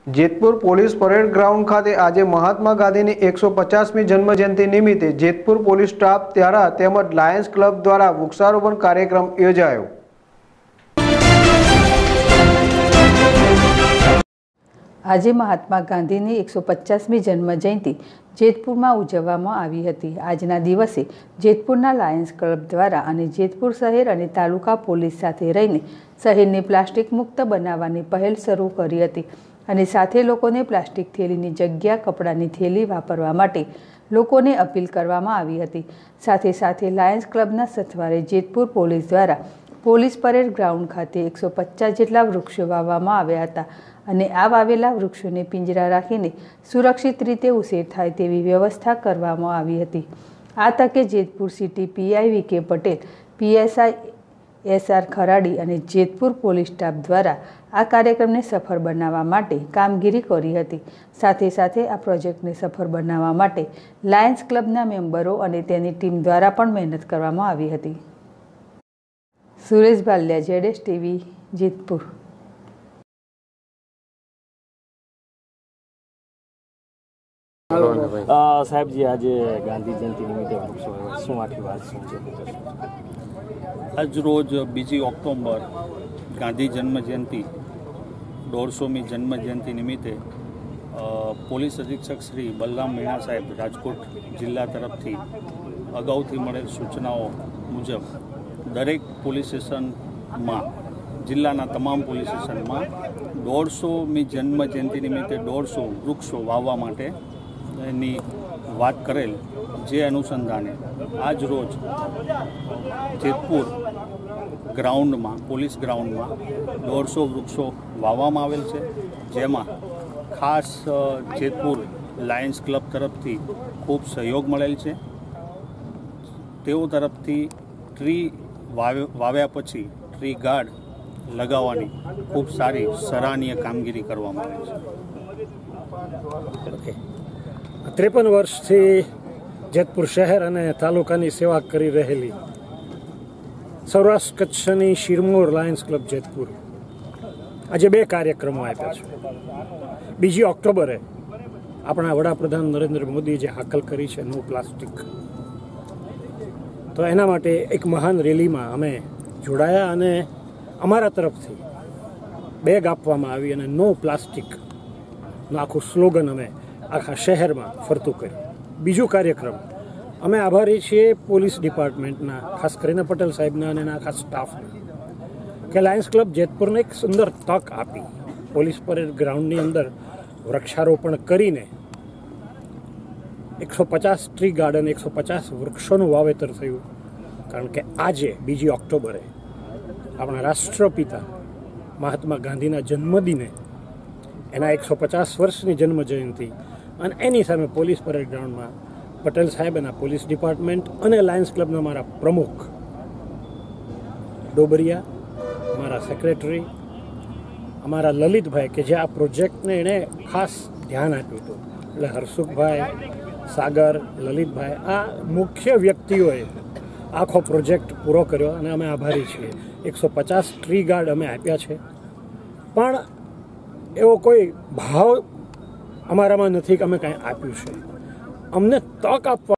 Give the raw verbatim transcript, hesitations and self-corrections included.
Jetpur police parade ground ખાતે આજે મહાત્મા ગાંધીની એકસો પચાસમી જન્મજયંતિ નિમિત્તે જેતપુર પોલીસ સ્ટાફ દ્વારા તેમજ લાયન્સ ક્લબ દ્વારા વૃક્ષારોપણ કાર્યક્રમ યોજાયો। આજે મહાત્મા ગાંધીની એકસો પચાસમી જન્મજયંતિ જેતપુરમાં ઉજવવામાં આવી હતી। આજના દિવસે જેતપુરના લાયન્સ ક્લબ દ્વારા અને જેતપુર શહેર અને તાલુકા પોલીસ સાથે રહીને શહેરને પ્લાસ્ટિક મુક્ત બનાવવાની પહેલ શરૂ કરી હતી અને સાથે લોકોને પ્લાસ્ટિક થેલીની જગ્યા કપડાની થેલી વાપરવા માટે લોકોને અપીલ કરવામાં આવી હતી। સાથે સાથે લાયન્સ ક્લબના સથવારે જેતપુર પોલીસ દ્વારા પોલીસ પરેડ ગ્રાઉન્ડ ખાતે એકસો પચાસ જેટલા વૃક્ષો વાવવામાં આવ્યા હતા અને આ વાવેલા વૃક્ષોને પિંજરા રાખીને સુરક્ષિત રીતે ઉછેર થાય તેવી વ્યવસ્થા કરવામાં આવી હતી। આ તકે Jetpur city PI V K Patel, PSI S R Kharadi અને જેતપુર પોલીસ સ્ટાફ દ્વારા આ કાર્યક્રમને સફળ બનાવવા માટે કામગીરી કરી હતી। સાથે સાથે આ પ્રોજેક્ટને સફળ બનાવવા માટે લાયન્સ ક્લબના મેમ્બરો અને તેની ટીમ દ્વારા પણ મહેનત કરવામાં આવી હતી। સુરેશ ભાલિયા, જેડેશ ટીવી, જેતપુર। સાહેબજી, આજે ગાંધી જયંતિ નિમિત્તે વૃક્ષો શું આખી વાત શું છે? આજ રોજ બીજી ઓક્ટોબર ગાંધી જન્મજયંતિ દોઢસોમી જન્મજયંતિ નિમિત્તે પોલીસ અધિક્ષક શ્રી બલરામ મીણા સાહેબ રાજકોટ જિલ્લા તરફથી અગાઉથી મળેલ સૂચનાઓ મુજબ દરેક પોલીસ સ્ટેશનમાં, જિલ્લાના તમામ પોલીસ સ્ટેશનમાં દોઢસોમી જન્મજયંતિ નિમિત્તે દોઢસો વૃક્ષો વાવવા માટે એની વાત કરેલ, જે અનુસંધાને આજ રોજ જેતપુર ગ્રાઉન્ડમાં, પોલીસ ગ્રાઉન્ડમાં દોઢસો વૃક્ષો વાવવામાં આવેલ છે, જેમાં ખાસ જેતપુર લાયન્સ ક્લબ તરફથી ખૂબ સહયોગ મળેલ છે। તેઓ તરફથી ટ્રી વાવ્યા પછી ટ્રી ગાર્ડ લગાવવાની ખૂબ સારી સરાહનીય કામગીરી કરવામાં આવી છે। ઓકે, ત્રેપન વર્ષથી જેતપુર શહેર અને તાલુકાની સેવા કરી રહેલી સૌરાષ્ટ્ર કચ્છની શિરમોર લાયન્સ ક્લબ જેતપુર આજે બે કાર્યક્રમો આપ્યા છે। બીજી ઓક્ટોબરે આપણા વડાપ્રધાન નરેન્દ્ર મોદી જે હાકલ કરી છે નો પ્લાસ્ટિક, તો એના માટે એક મહાન રેલીમાં અમે જોડાયા અને અમારા તરફથી બેગ આપવામાં આવી અને નો પ્લાસ્ટિકનું આખું સ્લોગન અમે આખા શહેરમાં ફરતું કર્યું। બીજું કાર્યક્રમ અમે આભારી છીએ પોલીસ ડિપાર્ટમેન્ટના, ખાસ કરીને પટેલ સાહેબના અને એના આખા સ્ટાફના, કે લાયન્સ ક્લબ જેતપુરને એક સુંદર તક આપી પોલીસ પરેડ ગ્રાઉન્ડની અંદર વૃક્ષારોપણ કરીને એકસો પચાસ ટ્રી ગાર્ડન, એકસો પચાસ વૃક્ષોનું વાવેતર થયું। કારણ કે આજે બીજી ઓક્ટોબરે આપણા રાષ્ટ્રપિતા મહાત્મા ગાંધીના જન્મદિને એના એકસો પચાસ વર્ષની જન્મજયંતિ અને એની સામે પોલીસ પરેડ ગ્રાઉન્ડમાં પટેલ સાહેબ, એના પોલીસ ડિપાર્ટમેન્ટ અને લાયન્સ ક્લબના મારા પ્રમુખ ડોબરિયા, મારા સેક્રેટરી, અમારા લલિતભાઈ, કે જે આ પ્રોજેક્ટને એણે ખાસ ધ્યાન આપ્યું હતું, એટલે હરસુખભાઈ, સાગર, લલિતભાઈ, આ મુખ્ય વ્યક્તિઓએ આખો પ્રોજેક્ટ પૂરો કર્યો અને અમે આભારી છીએ। એકસો પચાસ ટ્રી ગાર્ડ અમે આપ્યા છે, પણ એવો કોઈ ભાવ અમારામાં નથી કે અમે કાંઈ આપ્યું છે। અમને તક આપવા